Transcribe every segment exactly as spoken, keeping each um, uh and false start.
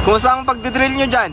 Kumusta ang pagdidrill nyo dyan?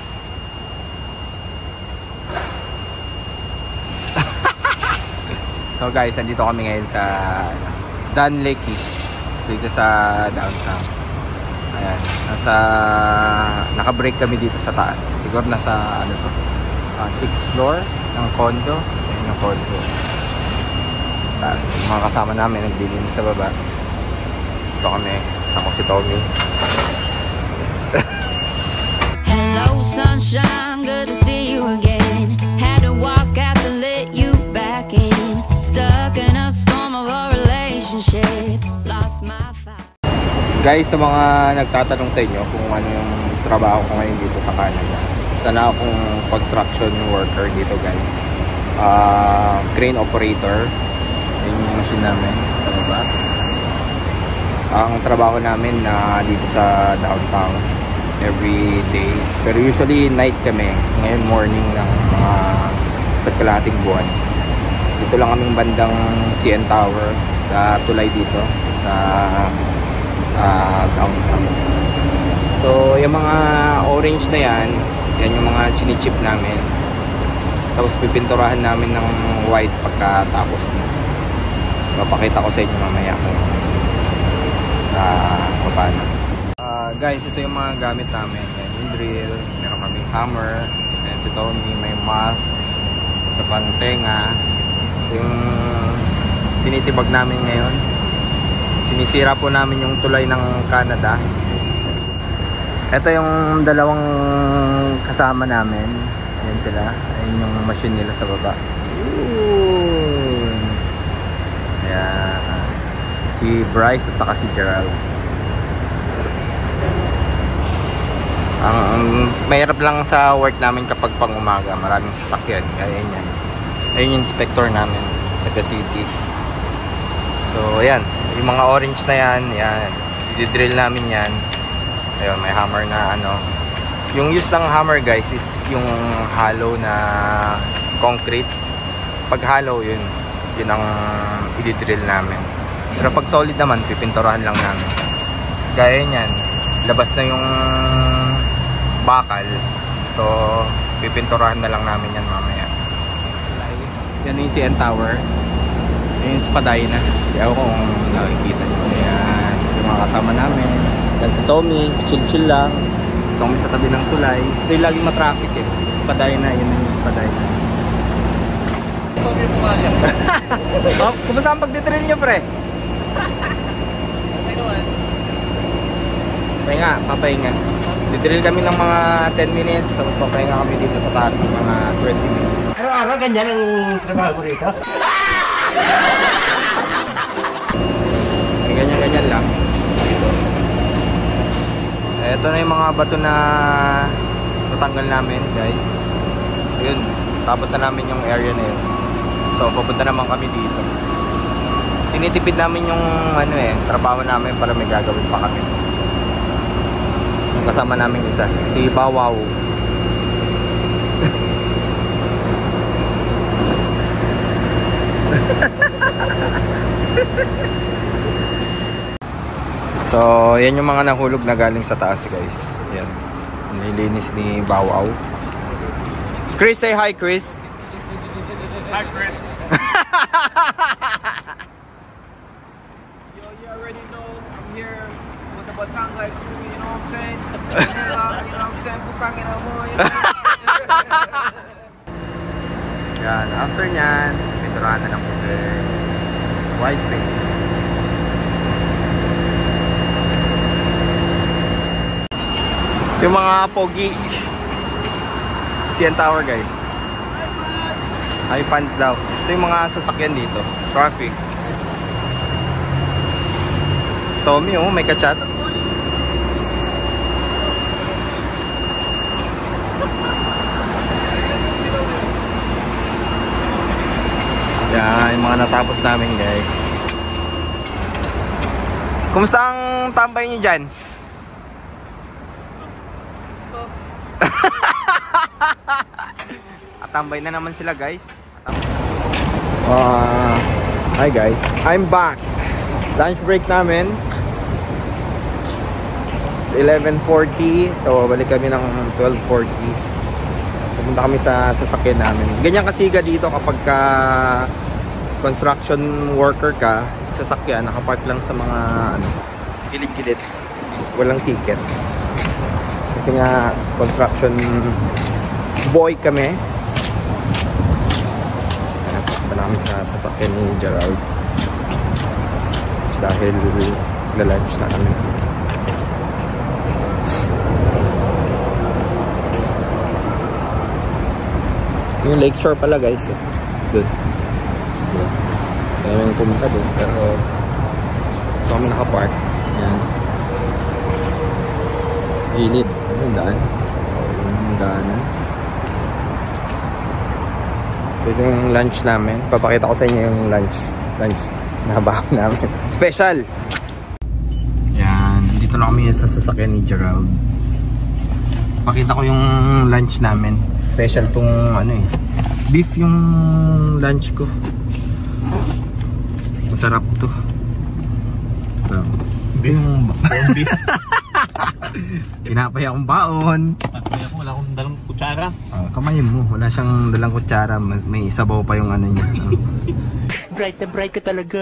So guys, andito kami ngayon sa Dan Lake, dito sa downtown. Ayan, nasa naka-break kami dito sa taas. Siguro nasa ano to, uh, sixth floor ng condo. Ayan yung condo. Taas. Yung mga kasama namin naglilinis sa baba. Ito kami, kasama ko si Tommy. Hello sunshine, good to see you again. Had to walk out to let you back in. Stuck in a storm of a relationship. Lost my fire. Guys, sa mga nagtatanong sa inyo kung ano yung trabaho ko ngayon dito sa Canada. Sana akong construction worker dito guys. Uh, crane operator. Yun yung machine namin sa baba. Ang trabaho namin na uh, dito sa downtown every day. Pero usually night kami. Ngayon morning ng mga uh, sa kalahating buwan. Dito lang kaming bandang C N Tower sa tulay dito sa uh, downtown. So yung mga orange na yan, yan yung mga chinichip namin. Tapos pipinturahan namin ng white pagkatapos na. Papakita ko sa inyo mamaya kung uh, paano. Uh, guys, ito yung mga gamit namin. Yan yung drill, meron kaming hammer, and si Tony may mask sa pantenga. Ito yung tinitibag namin ngayon. Sinisira po namin yung tulay ng Canada. Ito yung dalawang kasama namin. Ayan sila. Ayan yung machine nila sa baba. Ooh. Ayan. Si Bryce at saka si Gerald. Ang um, mahirap lang sa work namin kapag pang umaga, maraming sasakyan. Kaya yan. Ayun yung inspector namin, taga city. So ayan, yung mga orange na yan, yan. I-drill namin yan. Ayun, may hammer na ano. Yung use ng hammer guys is yung hollow na concrete. Pag hollow yun, yun ang i-drill namin. Pero pag solid naman, pipinturahan lang namin. So, kaya yan, labas na yung bakal. So, pipinturahan na lang namin yan mamaya. Yan yung C N Tower. Yan yung Spadina. Kaya ako kung nakikita nyo. Yan, yung mga kasama namin. Yan si Tommy, chill-chill lang. Tommy sa tabi ng tulay. Ito yung laging matraffic eh. Spadina, yun yung Spadina. Tommy pumalya. Oh, kumusta ang pagdidrill nyo pre? Okay naman. Pahinga, papahinga. Didrill kami ng mga ten minutes, tapos papahinga kami dito sa taas ng mga twenty minutes. Araw-araw ganyan ang trabaho ko rito. Ganyan-ganyan lang. Ito na yung mga bato na tatanggal namin guys. Ayun, tapos na namin yung area na yun. So pupunta naman kami dito. Tinitipid namin yung ano eh, trabaho namin para may gagawin pa kami. Yung kasama namin isa, si Bawaw. So, yan yung mga nahulog na galing sa taas guys. Yan. Nilinis ni Bawaw. Chris, say hi Chris. Hi Chris. Yo, you already know I'm here with the Batangas crew, you know what I'm saying? You know, you know what I'm saying? Butangin na mo, you know? Yan, after nyan, pinturahan na ng puti. White paint. Yung mga pogi C N Tower guys. High fans daw. Ito yung mga sasakyan dito. Traffic. Tommy oh, may kachat. Yan, yung mga natapos namin guys. Kumusta ang tambay nyo dyan? Atambay na naman sila guys. Uh, hi guys, I'm back. Lunch break namin. eleven forty. So balik kami ng twelve forty. Pumunta kami sa sasakyan namin. Ganyan kasiga dito kapag ka construction worker ka, sasakyan, nakapark lang sa mga ano, gilid-gilid. Walang ticket. Kasi nga construction boy kami. Punta namin sa sasakyan ni Gerald. Dahil lalunch na kami. Yung lakeshore pala guys, eh. Good. Kaya nang pumunta doon, pero ito kami nakapark. Yan. Gilid. Ano yung daan? Yung daan. Ito yung lunch namin. Papakita ko sa inyo yung lunch. Lunch. Nabaho namin. Special! Yan. Dito na kami sa sasakyan ni Gerald. Pakita ko yung lunch namin. Special tong ano eh. Beef yung lunch ko. Masarap to. Ito. Beef? Yung beef. Pinapay akong baon. Pinapay ako. Wala akong dalang kutsara. Oh, kamayin mo. Wala siyang dalang kutsara. May isabaw pa yung ano niya. Oh. Bright na bright ka talaga.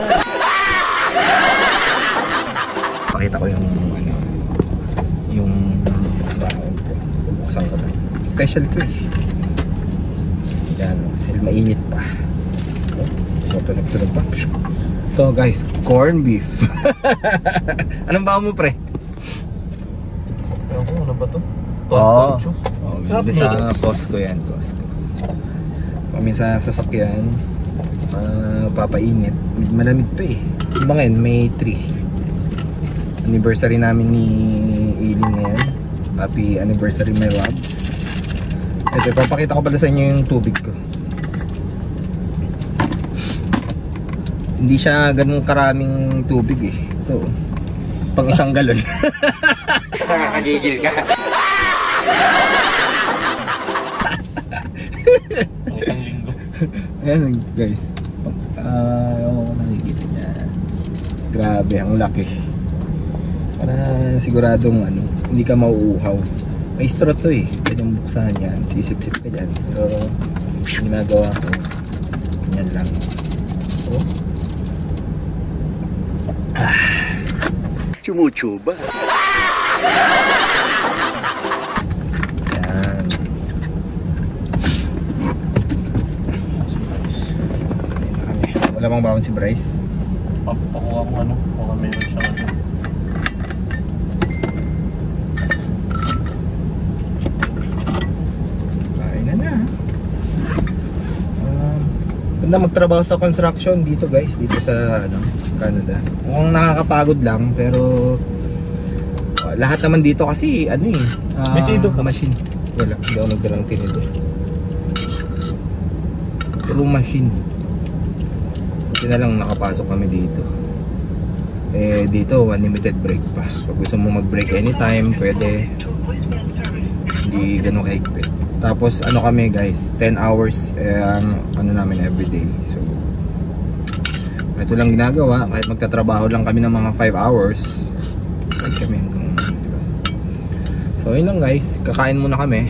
Pakita ko yung ano, yung baon ko. Buksan ko na. Special to eh. Yan. Kasi mainit pa. Oh, tunog-tunog pa. Ito guys, corn beef. Anong baon mo pre? Ewan ko, ano ba to? Oo. Poncho. Oh, bili sa Costco yan. Costco. Kami sa sasakyan. Uh, papainit. Malamig pa eh. Diba ngayon, May three. Anniversary namin ni Aileen ngayon. Happy anniversary my loves. Ito, papakita ko pala sa inyo yung tubig ko. Hindi siya ganun karaming tubig eh. Ito, pang isang galon. Nakakagigil ka. Pang isang linggo. Ayan guys. Ah, uh, nakikita niya. Grabe, ang laki. Para siguradong ano, hindi ka mauuhaw. May straw to eh. Pwede mong buksan yan. Sisip-sip ka dyan. Pero ginagawa ko, yan lang. Oh. Ah. Chumuchuba. Yan. Wala bang bawon si Bryce? Papakuha ko ano. Baka meron siya ano. Na magtrabaho sa construction dito guys, dito sa ano, Canada. Mukhang nakakapagod lang pero uh, lahat naman dito kasi ano eh, uh, may tinidor ka? Machine. Wala, hindi ako nagdalang tinidor. Puro machine. Buti na lang nakapasok kami dito. Eh dito unlimited break pa. Pag gusto mo mag-break anytime, pwede. Hindi ganun kahigpit. Tapos ano kami guys, ten hours eh, ang ano namin everyday. So ito lang ginagawa, kahit magtatrabaho lang kami ng mga five hours. Kahit kami hanggang, diba? So yun lang guys, kakain muna kami.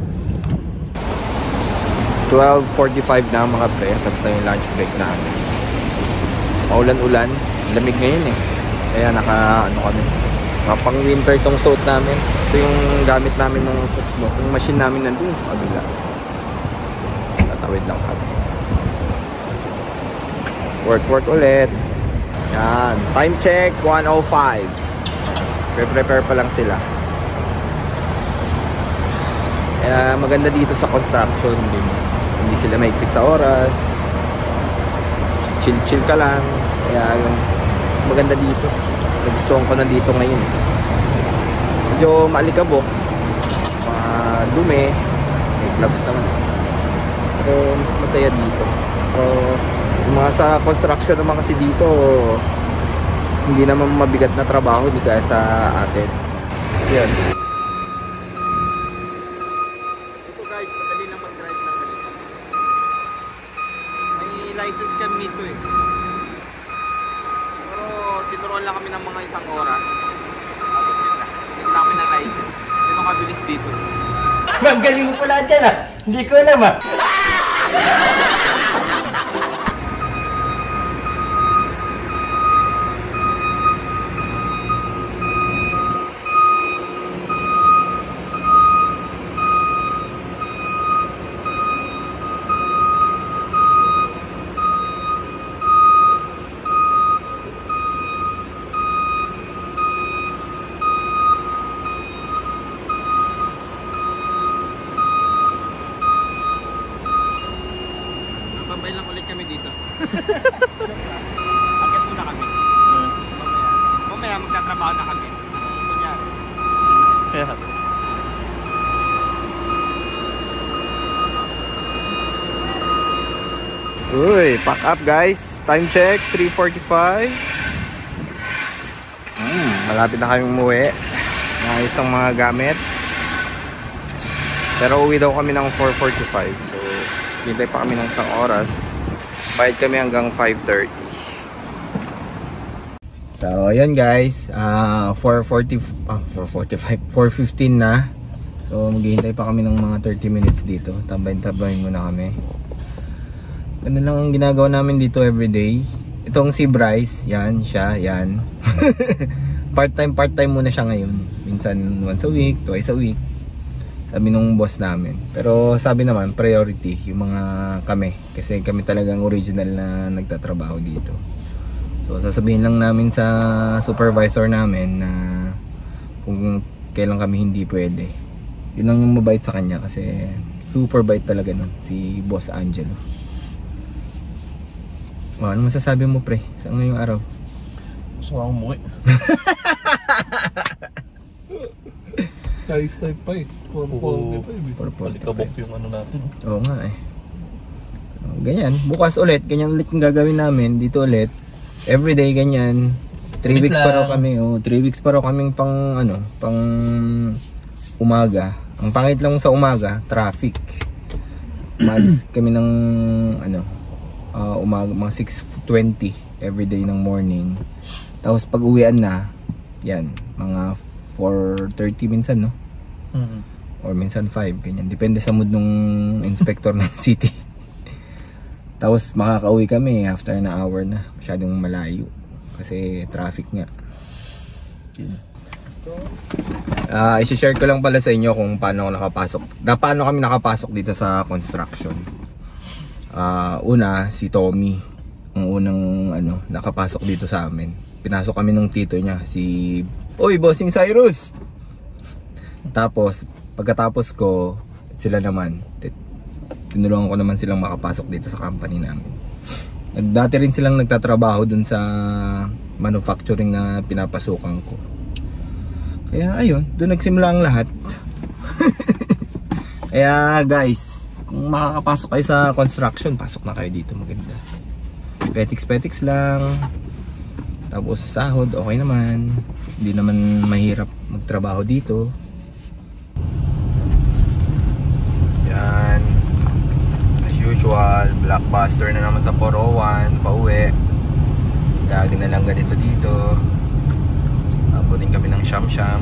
twelve forty-five na mga pre, tapos na yung lunch break namin. Maulan-ulan, lamig ngayon eh. Kaya naka ano kami, pang winter tong suit namin. Ito yung gamit namin nung sa snow. Yung machine namin nandun sa kabila. Tatawid lang kami. Work work ulit. Yan, time check one oh five. Pre-prepare pa lang sila. Kaya maganda dito sa construction din. Hindi sila maigpit sa oras. Chill chill ka lang. Kaya mas maganda dito. Nagustuhan ko na dito ngayon. Medyo maalikabok, uh, dumi, may gloves naman. Pero mas masaya dito. So, yung mga sa construction naman kasi dito, hindi naman mabigat na trabaho, di kaya sa atin. Yan. Ito guys, madali lang mag-drive ng ganito. May license kami nito eh. Pero tinuruan lang kami ng mga isang oras. Tapos yun na. mabilis dito. Ma'am, galing mo pala dyan ah. Hindi ko alam ah. Tambay lang ulit kami dito. Akit muna kami. Mamaya, mamaya magtatrabaho na kami. Kunyari. Kaya. Uy, pack up guys. Time check, three forty-five. Hmm, malapit na kami umuwi. Naayos ng mga gamit. Pero uwi daw kami ng four forty-five. So, hintay pa kami ng isang oras. Bayad kami hanggang five thirty. So, ayan guys. Uh, four forty, ah, four forty-five, four fifteen na. So, maghihintay pa kami ng mga thirty minutes dito. Tambayin-tambayin muna kami. Ganun lang ang ginagawa namin dito everyday. Itong si Bryce, yan, siya, yan. Part-time, part-time muna siya ngayon. Minsan once a week, twice a week. Sabi nung boss namin. Pero sabi naman, priority yung mga kami. Kasi kami talagang original na nagtatrabaho dito. So sasabihin lang namin sa supervisor namin na kung kailan kami hindi pwede. Yun lang yung mabait sa kanya kasi super bait talaga nun, si Boss Angelo. Oh, ano masasabi mo pre? Saan ngayong araw? Gusto ko akong umuwi. Guys, type pa eh. four forty-five. Palikabok yung ano natin. Oo nga eh. Ganyan, bukas ulit, ganyan ulit yung gagawin namin dito ulit. Everyday ganyan. three Wait weeks pa raw lang. kami, oh, three weeks pa raw kaming pang ano, pang umaga. Ang pangit lang sa umaga, traffic. Malis kami ng ano, uh, umaga mga six twenty everyday ng morning. Tapos pag uwian na, yan, mga four thirty minsan, no? Mm-hmm. Or minsan five, ganyan. Depende sa mood nung inspector ng city. Tapos makakauwi kami after na hour na. Masyadong malayo. Kasi traffic nga. Uh, isi-share ko lang pala sa inyo kung paano ako nakapasok. Na paano kami nakapasok dito sa construction. Uh, una, si Tommy. Ang unang ano, nakapasok dito sa amin. Pinasok kami ng tito niya, si Oy, Bossing Cyrus! Tapos, pagkatapos ko, sila naman, tinulungan ko naman silang makapasok dito sa company namin. Dati rin silang nagtatrabaho dun sa manufacturing na pinapasukan ko. Kaya ayun, dun nagsimula ang lahat. Kaya guys, kung makakapasok kayo sa construction, pasok na kayo dito, maganda. Petiks-petiks lang. Tapos sahod, okay naman. Hindi naman mahirap magtrabaho dito. Yan. As usual, blockbuster na naman sa four oh one, pauwi. Lagi na lang ganito dito. Abutin kami ng Sham-Sham.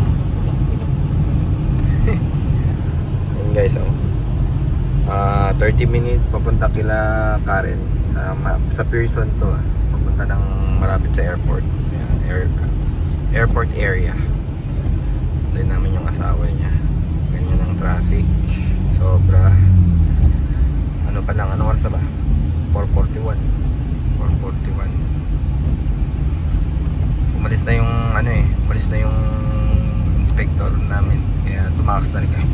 Yan guys, oh. Uh, thirty minutes papunta kila Karen. Sa, sa Pearson to, ah. Papunta ng marapit sa airport. Ayan, air, airport area. Sundan namin yung asawa niya. Ganyan ang traffic. Sobra. Ano pa lang, ano oras ba? four forty-one. four forty-one. Umalis na yung ano eh, umalis na yung inspector namin. Kaya tumakas na rin kami.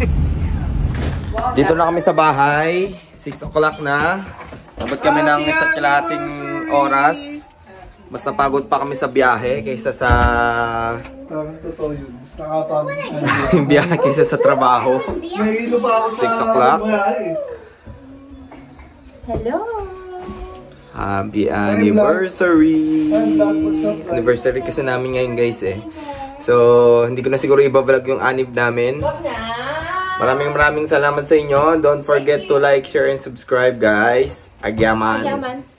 Dito na kami sa bahay. six o'clock na. Abot kami ng isa't kalahating oras. Mas napagod pa kami sa biyahe kaysa sa Parang totoo yun. Mas nakapagod. biyahe kaysa sa trabaho. Nahilo pa ako sa six o'clock. bahay. Hello! Happy anniversary! Anniversary kasi namin ngayon guys eh. So, hindi ko na siguro iba-vlog yung anib namin. Maraming maraming salamat sa inyo. Don't forget to like, share, and subscribe guys. Agyaman! Agyaman!